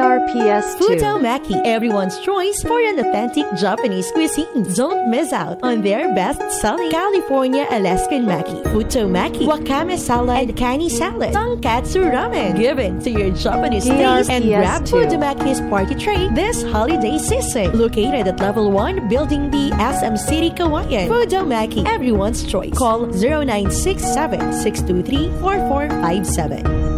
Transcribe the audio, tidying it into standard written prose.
DRPS 2. Fudo Maki, everyone's choice for an authentic Japanese cuisine. Don't miss out on their best-selling California Alaskan Maki, Fudo Maki, Wakame salad, and Kani salad, Tonkatsu ramen. Give in to your Japanese taste and grab Fudo Maki's party tray this holiday season. Located at Level 1, Building B, SM City, Cauayan. Fudo Maki, everyone's choice. Call 0967-623-4457.